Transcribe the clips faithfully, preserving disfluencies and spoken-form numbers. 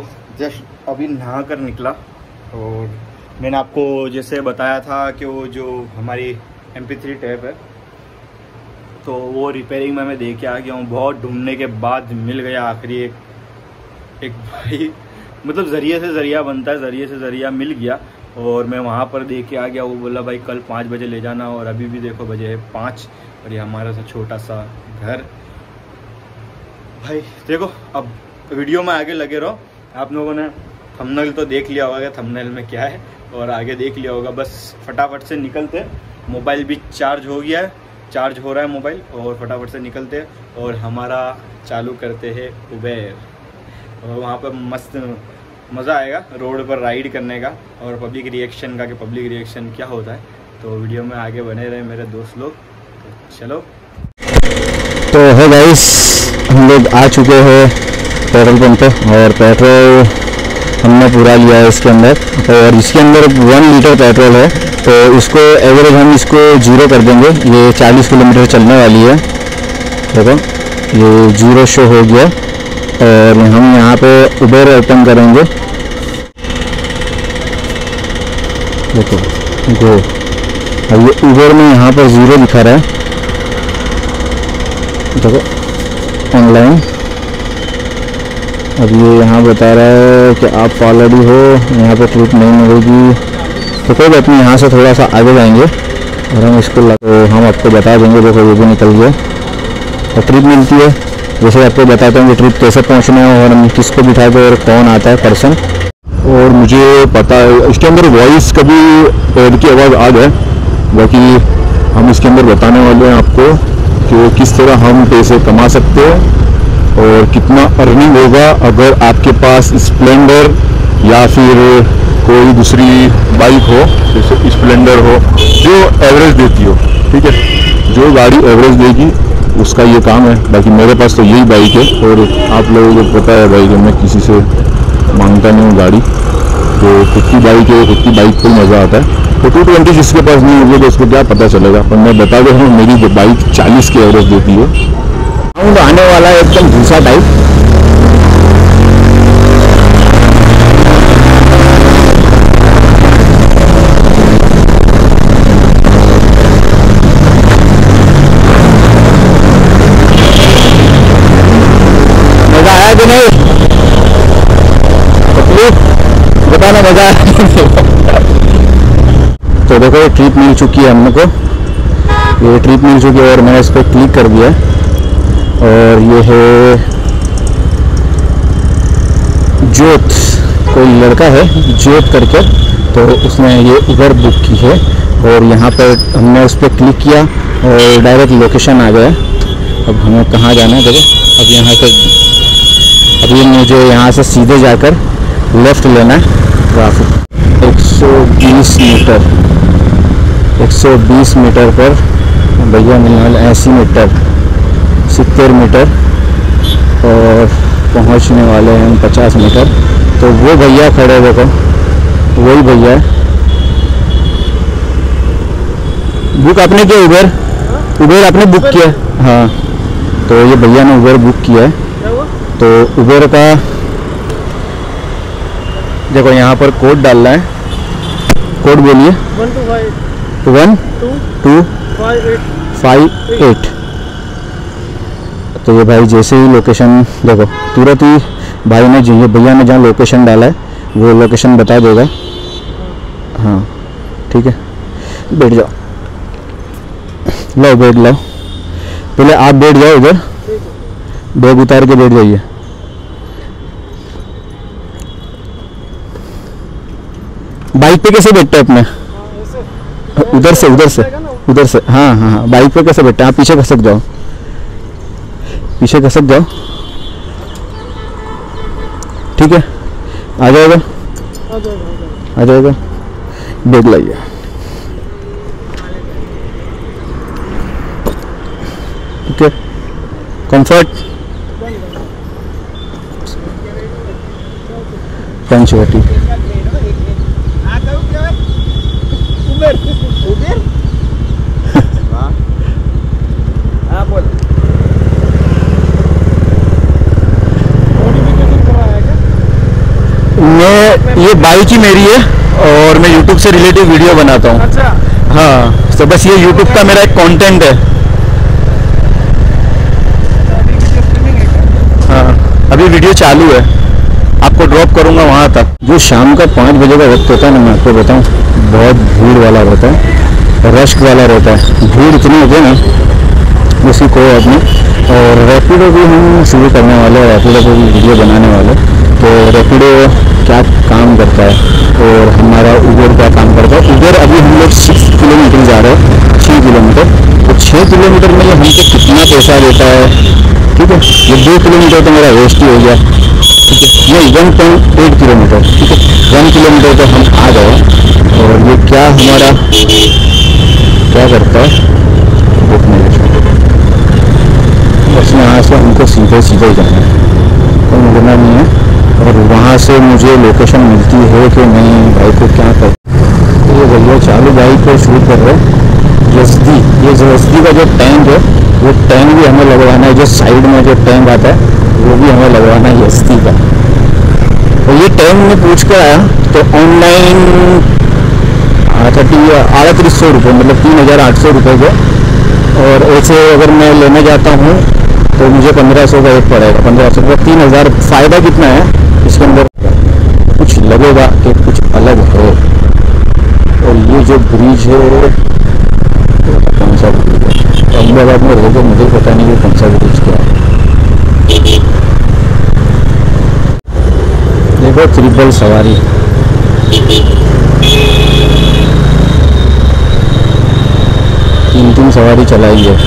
Just अभी नहा कर निकला और मैंने आपको जैसे बताया था कि वो जो हमारी एम पी थ्री टैप है तो वो रिपेयरिंग में मैं दे के आ गया हूँ। बहुत ढूंढने के बाद मिल गया आखिरी एक एक भाई, मतलब ज़रिए से ज़रिया बनता है, ज़रिए से ज़रिया मिल गया और मैं वहाँ पर दे के आ गया। वो बोला भाई कल पाँच बजे ले जाना और अभी भी देखो बजे है पाँच और ये हमारा सा छोटा सा घर। भाई देखो अब वीडियो में आगे लगे रहो। आप लोगों ने थंबनेल तो देख लिया होगा, थंबनेल में क्या है और आगे देख लिया होगा। बस फटाफट से निकलते, मोबाइल भी चार्ज हो गया है, चार्ज हो रहा है मोबाइल और फटाफट से निकलते और हमारा चालू करते हैं उबेर। और वहाँ पर मस्त मज़ा आएगा रोड पर राइड करने का और पब्लिक रिएक्शन का कि पब्लिक रिएक्शन क्या होता है। तो वीडियो में आगे बने रहे मेरे दोस्त लोग। तो चलो। तो है गाइस, हम लोग आ चुके हैं पेट्रोल पंप पे और पेट्रोल हमने पूरा लिया है इसके अंदर। और इसके अंदर वन लीटर पेट्रोल है तो इसको एवरेज हम इसको जीरो कर देंगे। ये चालीस किलोमीटर चलने वाली है। देखो ये जीरो शो हो गया और हम यहाँ पे उबेर ओपन करेंगे। देखो गो, अब ये उबेर में यहाँ पर ज़ीरो दिखा रहा है। देखो ऑनलाइन अब ये यहाँ बता रहा है कि आप ऑलरेडी हो, यहाँ पर ट्रिप नहीं मिलेगी। तो कोई बात नहीं, यहाँ से थोड़ा सा आगे जाएंगे और हम इसको तो हम आपको बता देंगे। देखो ये भी निकल गया और ट्रिप मिलती है। जैसे आपको बताता हूँ कि ट्रिप कैसे पहुँचना है और हम किसको बिठाते और कौन आता है पर्सन। और मुझे पता है इसके अंदर वॉइस कभी ऐड की आवाज़ आ जाए, बाकी हम इसके अंदर बताने वाले हैं आपको कि किस तरह हम पैसे कमा सकते हैं और कितना अर्निंग होगा अगर आपके पास स्प्लेंडर या फिर कोई दूसरी बाइक हो, जैसे स्प्लेंडर हो जो एवरेज देती हो। ठीक है, जो गाड़ी एवरेज देगी उसका ये काम है। बाकी मेरे पास तो यही बाइक है और आप लोगों को पता है भाई कि मैं किसी से मांगता नहीं हूँ गाड़ी। तो खुद की बाइक है, खुद की बाइक को मज़ा आता है। तो टू ट्वेंटी जिसके पास नहीं होगी तो उसको क्या पता चलेगा। पर मैं बता दे रहा हूँ मेरी बाइक चालीस की एवरेज देती है। साउंड आने वाला है एकदम घूसा टाइप। मजा आया कि नहीं बताना, मजा आया। तो देखो ट्रिप मिल चुकी है हम लोग को, ये ट्रिप मिल चुकी है और मैंने इस पर क्लिक कर दिया और ये है जोत, कोई लड़का है जोत करके, तो उसने ये उबर बुक की है और यहाँ पर हमने उस पर क्लिक किया और डायरेक्ट लोकेशन आ गया। अब हमें कहाँ जाना है देखो। अब यहाँ से अभी मुझे यहाँ से सीधे जाकर लेफ़्ट लेना है। ट्रैफिक एक सौ बीस मीटर एक सौ बीस मीटर पर भैया मिलने वाले, अस्सी मीटर सत्तर मीटर और पहुंचने वाले हैं पचास मीटर। तो वो भैया खड़े, देखो वही भैया है। बुक आपने किया उबेर? उबेर आपने बुक किया? हाँ, तो ये भैया ने उबेर बुक किया है। तो उबेर का देखो यहाँ पर कोड डालना है। कोड बोलिए। One two five one two five eight five eight. तो ये भाई जैसे ही लोकेशन देखो तुरंत ही भाई ने जो ये भैया ने जहाँ लोकेशन डाला है वो लोकेशन बता देगा। हाँ ठीक है, बैठ जाओ, लो बैठ लो। पहले आप बैठ जाओ इधर, बैग उतार के बैठ जाइए। बाइक पे कैसे बैठते हैं अपने? उधर से उधर से उधर से हाँ हाँ हाँ बाइक पे कैसे बैठते हैं? आप पीछे खसक जाओ, पीछे खसक जाओ। ठीक है, आ जाएगा आ जाएगा। बैग लाइए। ठीक है, कंफर्ट पंचवटी। मैं ये बाइक ही मेरी है और मैं यूट्यूब से रिलेटिव वीडियो बनाता हूँ। अच्छा। हाँ, तो बस ये यूट्यूब का मेरा एक कंटेंट है। हाँ, अभी वीडियो चालू है, आपको ड्रॉप करूँगा वहाँ तक। जो शाम का पाँच बजे का वक्त होता है ना, मैं आपको बताऊँ, बहुत भीड़ वाला रहता है, रश वाला रहता है। भीड़ इतनी होती है ना, उसी को अपने। और रैपिडो भी हम शुरू करने वाले हैं, रैपिडो को भी वीडियो बनाने वाले। तो रैपिडो क्या काम करता है और हमारा उबेर क्या काम करता है। उबेर अभी हम लोग सिक्स किलोमीटर जा रहे हैं, छः किलोमीटर। तो छः किलोमीटर में ये हमको कितना पैसा देता है, ठीक है। ये दो किलोमीटर तो मेरा वेस्ट ही हो गया, ठीक है। ये वन पॉइंट एट किलोमीटर, ठीक है। वन किलोमीटर तो हम आ गए। और ये क्या हमारा क्या करता है, एक मिनट, बस यहाँ से हमको सीधे सीधे जाना है, कोई मुड़ना नहीं है। और वहाँ से मुझे लोकेशन मिलती है कि नहीं, भाई को क्या कर। तो ये भैया चालू बाइक को शूट कर रहे हैं। यजदी, ये यजदी का जो टैंक है, वो टैंक भी हमें लगवाना है। जो साइड में जो टैंक आता है वो भी हमें लगवाना है यजदी का। तो ये टैंक में पूछ कर आया तो ऑनलाइन थर्टी अड़तीस सौ रुपये, मतलब तीन हज़ार आठ सौ रुपये के। और ऐसे अगर मैं लेने जाता हूँ तो मुझे पंद्रह सौ का एक पड़ेगा, पंद्रह सौ का तीन हज़ार। फ़ायदा कितना है इसके अंदर, कुछ लगेगा कि कुछ अलग है। और ये जो ब्रिज है, कौन सा ब्रिज है, अहमदाबाद में रहोगे, मुझे पता नहीं कि कौन सा ब्रिज क्या है। देखो ट्रिपल सवारी, तीन तीन सवारी चलाई है।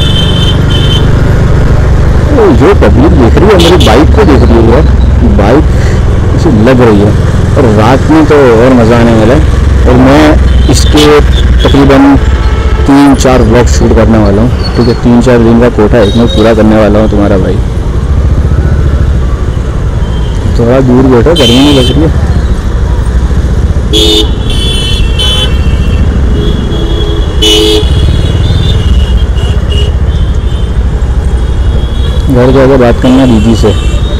जो पब्लिक देख रही है मेरी बाइक को देख रही है, बाइक ऐसी लग रही है। और रात में तो और मज़ा आने वाला है। और मैं इसके तकरीबन तीन चार व्लॉग शूट करने वाला हूँ, ठीक है। तीन चार दिन का कोटा एक में पूरा करने वाला हूँ तुम्हारा भाई। थोड़ा दूर बैठो, गर्मी नहीं लग रही है। घर जाकर बात करना दीदी से।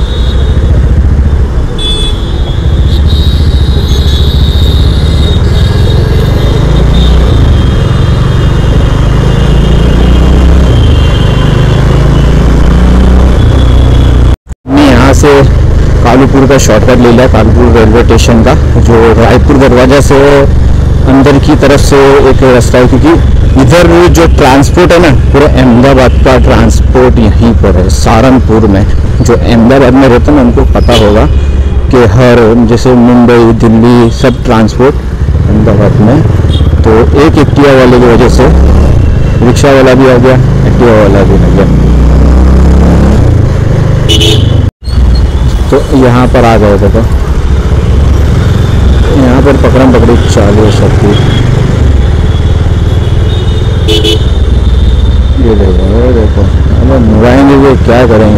मैं यहाँ से कालूपुर का शॉर्टकट ले लिया, कालूपुर रेलवे स्टेशन का, जो रायपुर दरवाजा से अंदर की तरफ से एक रास्ता है। क्योंकि इधर जो ट्रांसपोर्ट है ना, पूरा अहमदाबाद का ट्रांसपोर्ट यहीं पर है, सहारनपुर में। जो अहमदाबाद में रहते हैं ना, उनको पता होगा कि हर जैसे मुंबई दिल्ली सब ट्रांसपोर्ट अहमदाबाद में। तो एक एक्टिवा वाले की वजह से रिक्शा वाला भी आ गया, एक्टिवा वाला भी आ गया। तो यहाँ पर आ गए थे, तो यहाँ पर पकड़म पकड़ी चालू है सबकी। ये देखो देखो, अब मुड़ाएंगे ये क्या करेंगे।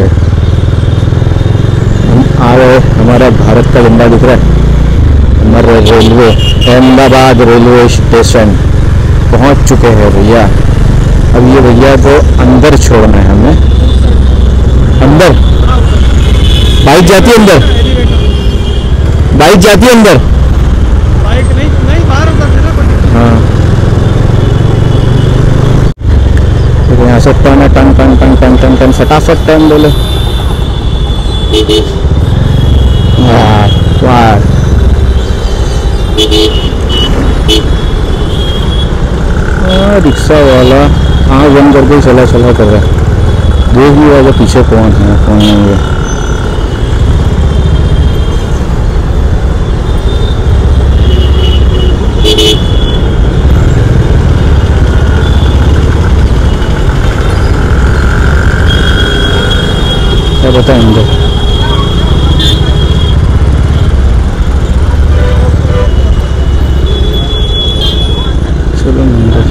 हम आ गए, हमारा भारत का झंडा दिख रहा है। हमारे रेलवे अहमदाबाद रेलवे स्टेशन पहुंच चुके हैं भैया। अब ये भैया को अंदर छोड़ना है हमें। अंदर बाइक जाती है, अंदर बाइक जाती है अंदर, बाइक नहीं नहीं बाहर होता। हाँ। तो यहाँ से टन टन टन टन टन टन टन फटाफट टन बोले। वाह वाह, रिक्शा वाला आँख बंद करके चला चला कर रहा है। देख भी वाला पीछे कौन है कौन नहीं है। क्या बताएंगे। चलो मंदिर,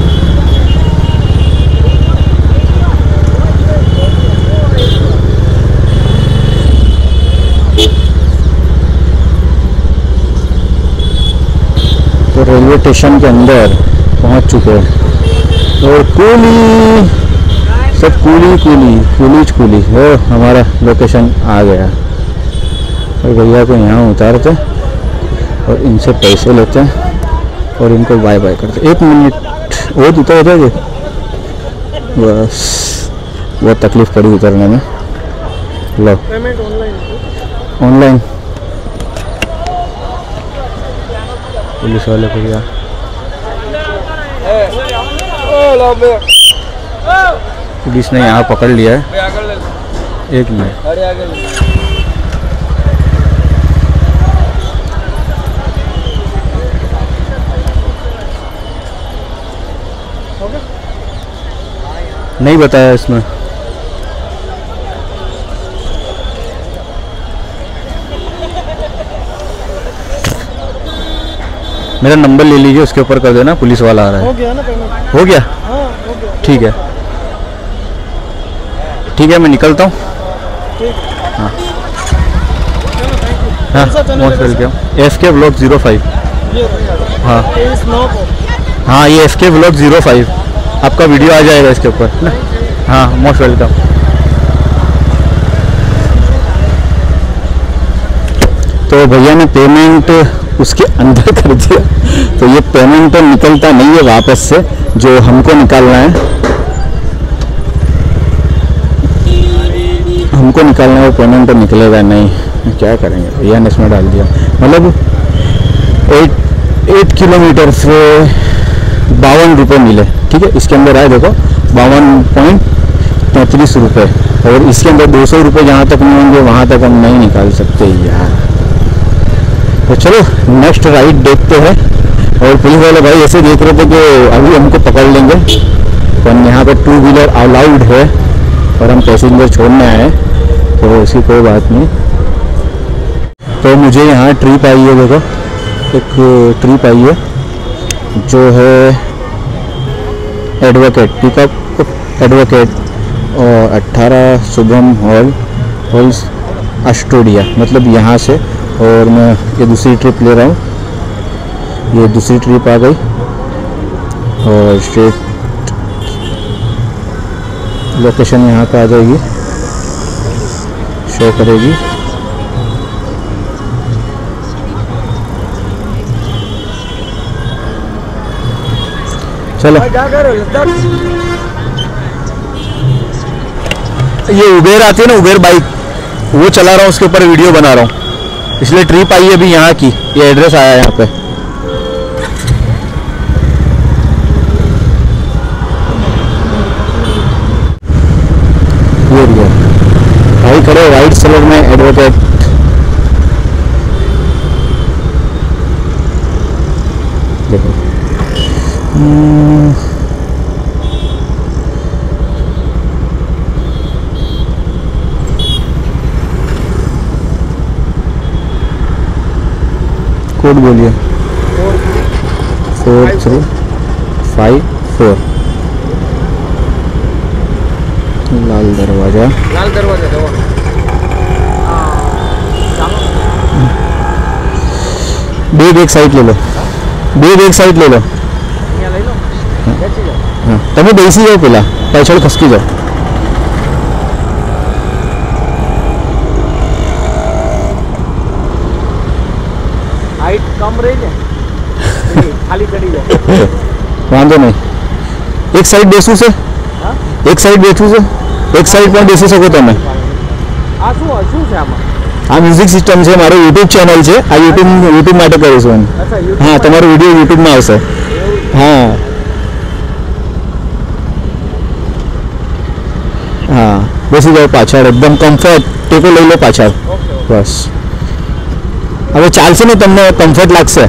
तो रेलवे स्टेशन के अंदर पहुंच चुके हैं। और कूली सब कूली कूली कूली कूली हो, हमारा लोकेशन आ गया। और भैया को यहाँ उतारते और इनसे पैसे लेते हैं और इनको बाय बाय करते हैं। एक मिनट वो उतर जाएगी, बस बहुत तकलीफ़ पड़ी उतरने में। लो पेमेंट ऑनलाइन ऑनलाइन पुलिस वाले को दिया। पुलिस ने यहाँ पकड़ लिया है। एक मिनट, नहीं बताया इसमें। मेरा नंबर ले लीजिए, उसके ऊपर कर देना, पुलिस वाला आ रहा है। हो गया ना पेमेंट? हो गया? हाँ हो गया। ठीक है ठीक है, मैं निकलता हूँ। ठीक। हाँ चलो थैंक यू। हाँ, कौन सा चैनल मोस्ट है welcome. F K blog zero five. ये हाँ इस नो को। हाँ, ये F K blog zero five, आपका वीडियो आ जाएगा इसके ऊपर ना। हाँ, मोस्ट वेलकम। तो भैया ने पेमेंट उसके अंदर कर दिया, तो ये पेमेंट तो निकलता नहीं है वापस से, जो हमको निकालना है, हमको निकालना है वो पेमेंट तो निकलेगा नहीं। क्या करेंगे, भैया ने इसमें डाल दिया। मतलब एट एट किलोमीटर से बावन रुपये मिले, ठीक है। इसके अंदर आए देखो बावन पॉइंट तैंतीस रुपये, और इसके अंदर दो सौ रुपये जहाँ तक नहीं होंगे वहाँ तक हम नहीं निकाल सकते यार। तो चलो नेक्स्ट राइड देखते हैं। और पुलिस वाले भाई ऐसे देख रहे थे कि अभी हमको पकड़ लेंगे, पर यहाँ पे टू व्हीलर अलाउड है और हम पैसेंजर छोड़ने आए, तो इसकी कोई बात नहीं। तो मुझे यहाँ ट्रिप आई है, देखो एक ट्रिप आई है जो है एडवोकेट पिकअप एडवोकेट और अट्ठारह शुभम हॉल हॉल्स अस्टोडिया, मतलब यहाँ से। और मैं ये दूसरी ट्रिप ले रहा हूँ, ये दूसरी ट्रिप आ गई और स्ट्रेट लोकेशन यहाँ पे आ जाएगी, शो करेगी। चलो ये उबेर आती है ना, उबेर बाइक, वो चला रहा हूँ, उसके ऊपर वीडियो बना रहा हूँ, इसलिए ट्रिप आई है अभी यहाँ की। ये एड्रेस आया है यहाँ पे। ये रिया भाई खड़े राइट साइड में एडवोकेट। देखो कोड बोलिए। फोर थ्री फाइव फोर लाल दरवाजा। लाल दरवाजा दो। बेग एक साइड ले लो, बेग एक साइड ले लो। यहाँ ले लो। कैसी है? हाँ तभी बेसी जाओ, पेला पाछड़ खसकी जाओ। हाइट कम रही है, खाली चढ़ी है। वांधो नहीं, एक साइड बेसू से, हाँ? एक साइड बेठू से, एक साइड पर બેસી શકો તમે। આ શું શું છે આમાં? આ મ્યુઝિક સિસ્ટમ છે, મારું યુટ્યુબ ચેનલ છે, આ યુટ્યુબ યુટ્યુબ માટે કરીશું હું। અચ્છા હા, તમારો વિડીયો યુટ્યુબમાં આવશે। હા હા, બેસી જાઓ પાછળ, એકદમ કમ્ફર્ટ, ટેકો લઈ લો પાછળ, બસ। હવે ચાલશે ને, તમને કમ્ફર્ટ લાગશે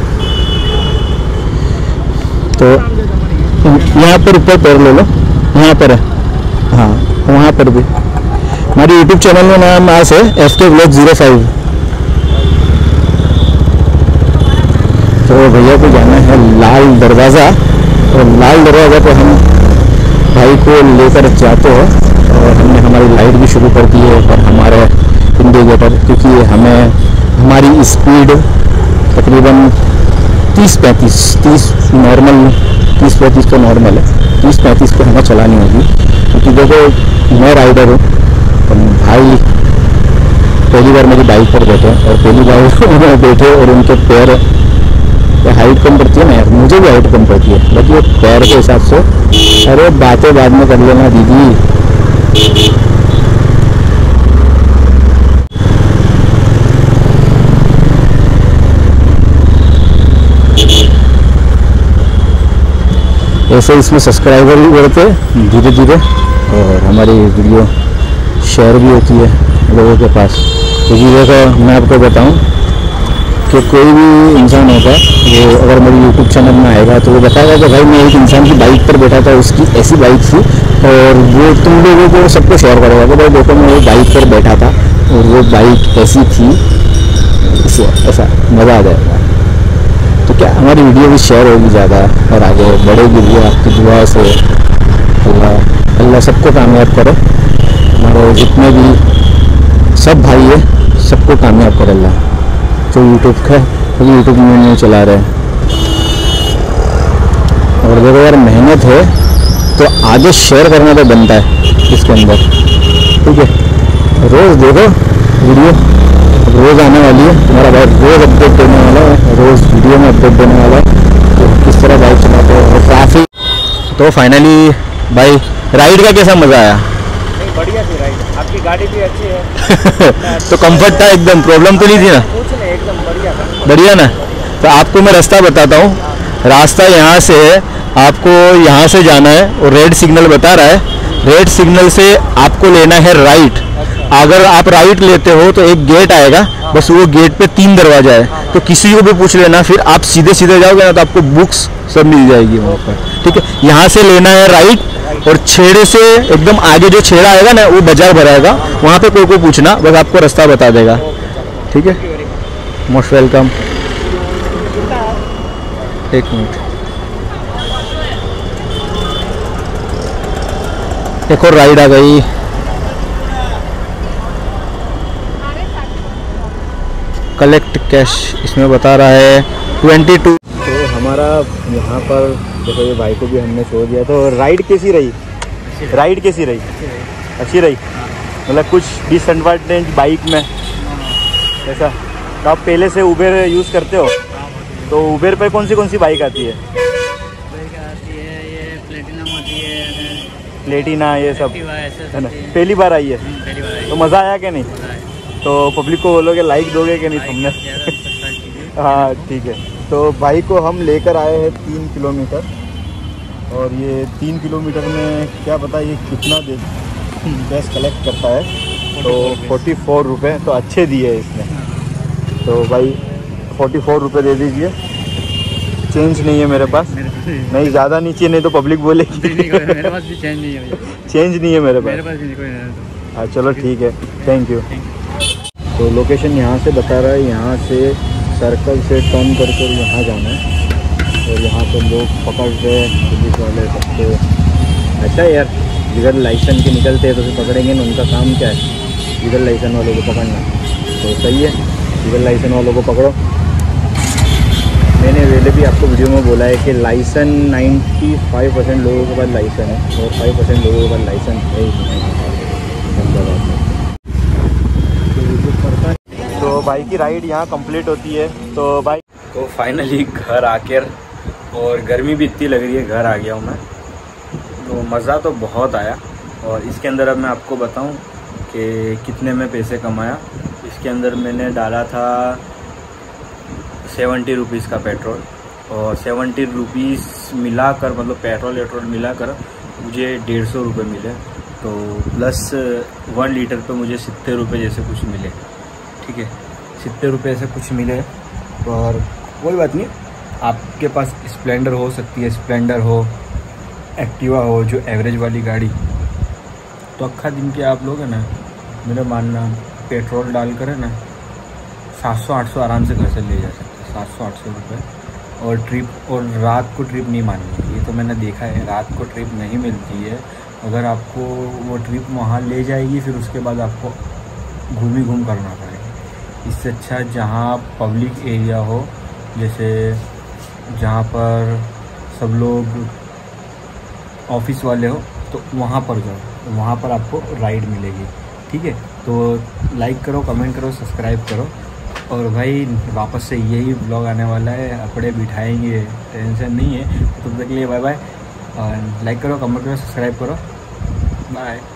तो यहाँ पर ऊपर पैर ले लो, यहाँ पर है, हाँ वहाँ पर भी। हमारे यूट्यूब चैनल में नाम आज है F K blog zero five. तो भैया को जाना है लाल दरवाज़ा, और लाल दरवाज़ा पर हम भाई को लेकर जाते हैं। और हमने हमारी लाइट भी शुरू कर दी है और हमारे इंडिकेटर, क्योंकि हमें हमारी स्पीड तकरीबन तीस पैंतीस तीस नॉर्मल तीस पैंतीस तो नॉर्मल है, तीस पैंतीस पे हमें चलानी होगी। क्योंकि देखो मैं राइडर हूँ और भाई पहली बार मेरी बाइक पर बैठे और पहली बार उन्होंने बैठे और उनके पैर तो हाइट कम पड़ती है ना यार, मुझे भी हाइट कम पड़ती है, बट ये पैर के हिसाब से। अरे बातें बाद में कर लेना दीदी। ऐसे इसमें सब्सक्राइबर भी बढ़ते हैं धीरे धीरे, और हमारी वीडियो शेयर भी होती है लोगों के पास। क्योंकि देखो मैं आपको बताऊं कि कोई भी इंसान होगा वो अगर मेरी यूट्यूब चैनल में आएगा तो वो बताएगा कि भाई मैं एक इंसान की बाइक पर बैठा था, उसकी ऐसी बाइक थी, और वो तुम लोगों को सबको शेयर करेगा कि भाई देखो मैं वो बाइक पर बैठा था और वो बाइक ऐसी थी, ऐसा मज़ा आ जाएगा। तो क्या हमारी वीडियो भी शेयर होगी ज़्यादा और आगे बढ़ेगी भी आपकी दुआ से। अल्लाह अल्लाह सबको कामयाब करे, हमारे जितने भी सब भाई है सबको कामयाब करे अल्लाह, जो यूट्यूब का क्योंकि यूट्यूब में नहीं चला रहे। और देखो यार मेहनत है तो आगे शेयर करना तो बनता है इसके अंदर, ठीक है। रोज़ देखो वीडियो, रोज़ आने वाली है, हमारा भाई रोज़ अपडेट देने वाला है, रोज़ वीडियो में अपडेट देने वाला है तो किस तरह बाइक चलाते हैं और काफ़ी। तो फाइनली भाई राइड का कैसा मज़ा आया? नहीं बढ़िया थी राइड, आपकी गाड़ी भी अच्छी है। तो कंफर्ट था एकदम, प्रॉब्लम तो नहीं थी ना? कुछ नहीं, एकदम बढ़िया था। बढ़िया ना। तो आपको मैं रास्ता बताता हूँ, रास्ता यहाँ से है, आपको यहाँ से जाना है और रेड सिग्नल बता रहा है, रेड सिग्नल से आपको लेना है राइट। अगर आप राइट लेते हो तो एक गेट आएगा, बस वो गेट पे तीन दरवाजा है, तो किसी को भी पूछ लेना, फिर आप सीधे सीधे जाओगे ना तो आपको बुक्स सब मिल जाएगी वहाँ पर, ठीक है। यहाँ से लेना है राइट और छेड़े से एकदम आगे जो छेड़ा आएगा ना वो बाजार भराएगा, वहाँ पे कोई को पूछना, बस आपको रास्ता बता देगा, ठीक है। Most welcome. एक मिनट, एक और राइड आ गई। कलेक्ट कैश इसमें बता रहा है ट्वेंटी टू। तो हमारा यहाँ पर देखो ये भाई को भी हमने छोड़ दिया। तो राइड कैसी रही? राइड कैसी रही? अच्छी रही, मतलब कुछ डिसएडवांटेज बाइक में ऐसा? तो आप पहले से उबेर यूज़ करते हो, तो उबेर पे कौन सी कौन सी बाइक आती है? बाइक आती है ये प्लेटिना आती है, प्लेटिना ये सब है ना? पहली बार आई है, पहली बार आई तो मज़ा आया कि नहीं? तो पब्लिक को बोलोगे लाइक दोगे कि नहीं तुमने? हाँ ठीक है। तो भाई को हम लेकर आए हैं तीन किलोमीटर, और ये तीन किलोमीटर में क्या पता ये कितना दे गैस कलेक्ट करता है। तो फोर्टी फोर रुपये तो अच्छे दिए इसने। तो भाई फोर्टी फोर रुपये दे दीजिए, चेंज नहीं है मेरे पास, नहीं ज़्यादा नीचे नहीं तो पब्लिक बोलेगी। मेरे पास भी चेंज नहीं है, चेंज नहीं है मेरे मेरे पास। पास भी कोई नहीं। हाँ चलो ठीक है, थैंक यू। तो लोकेशन यहाँ से बता रहा है, यहाँ से सर्कल से टर्न कर कर यहाँ जाना है, और यहाँ पर लोग पकड़ रहे हैं पुलिस वाले सबको। अच्छा यार, जिधर लाइसेंस के निकलते हैं तो फिर पकड़ेंगे ना, उनका काम क्या है जिधर लाइसेंस वालों को पकड़ना। तो सही है, जिधर लाइसेंस वालों को पकड़ो। मैंने पहले भी आपको वीडियो में बोला है कि लाइसेंस पचानवे परसेंट लोगों के पास लाइसेंस है और पाँच परसेंट लोगों के पास लाइसेंस है ही नहीं अहमदाबाद में। तो भाई की राइड यहाँ कंप्लीट होती है। तो भाई तो फाइनली घर आकर, और गर्मी भी इतनी लग रही है, घर आ गया हूँ मैं। तो मज़ा तो बहुत आया, और इसके अंदर अब मैं आपको बताऊँ कि कितने में पैसे कमाया। इसके अंदर मैंने डाला था सेवेंटी रुपीज़ का पेट्रोल, और सेवेंटी रुपीज़ मिलाकर मतलब पेट्रोल वेट्रोल मिलाकर मुझे डेढ़ सौ रुपये मिले। तो प्लस वन लीटर पे मुझे सत्तर रुपये जैसे कुछ मिले, ठीक है, सत्तर रुपये से कुछ मिले। और कोई बात नहीं, आपके पास स्प्लेंडर हो सकती है, स्प्लेंडर हो, एक्टिवा हो, जो एवरेज वाली गाड़ी, तो अक्खा दिन के आप लोग है ना, मेरा मानना पेट्रोल डालकर है ना सात सौ आठ सौ आराम से घर से ले जा सकते हैं, सात सौ आठ सौ रुपये। और ट्रिप, और रात को ट्रिप नहीं माननी है, ये तो मैंने देखा है, रात को ट्रिप नहीं मिलती है। अगर आपको वो ट्रिप वहाँ ले जाएगी, फिर उसके बाद आपको घूम ही घूम करना पड़ेगा। इससे अच्छा जहाँ पब्लिक एरिया हो, जैसे जहाँ पर सब लोग ऑफिस वाले हो, तो वहाँ पर जाओ, वहाँ पर आपको राइड मिलेगी, ठीक है। तो लाइक करो, कमेंट करो, सब्सक्राइब करो। और भाई वापस से यही ब्लॉग आने वाला है, अपने बिठाएंगे, टेंशन नहीं है। तब तक के लिए बाय बाय। लाइक करो, कमेंट करो, सब्सक्राइब करो, बाय।